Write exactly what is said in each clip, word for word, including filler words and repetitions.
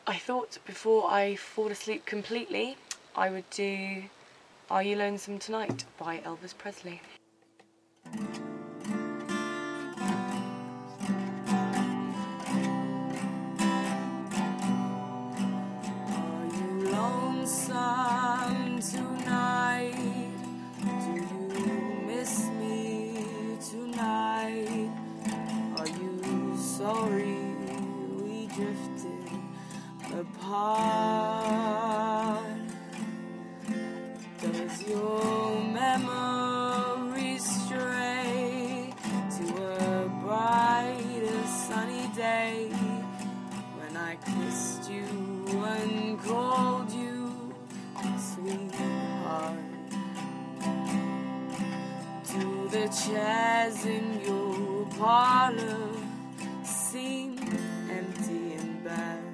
I thought before I fall asleep completely, I would do Are You Lonesome Tonight by Elvis Presley. Are you lonesome tonight? Do you miss me tonight? Are you sorry we drifted apart? Does your memory stray to a brighter sunny day when I kissed you and called you sweetheart? Do the chairs in your parlor seem empty and bad?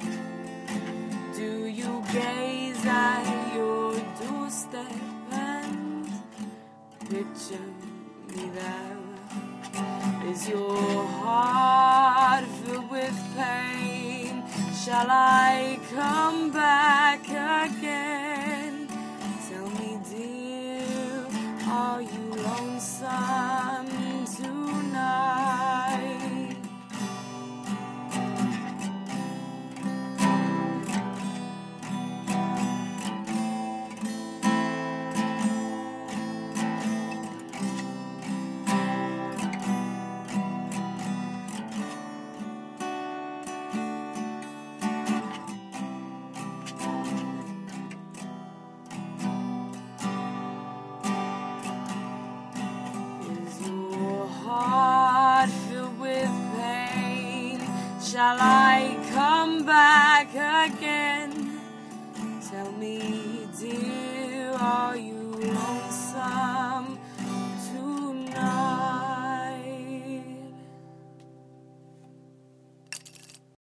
Do you gaze at your doorstep and picture me there? Is your heart filled with pain? Shall I come back again? Tell me, dear, are you lonesome tonight? Heart filled with pain, shall I come back again? Tell me, dear,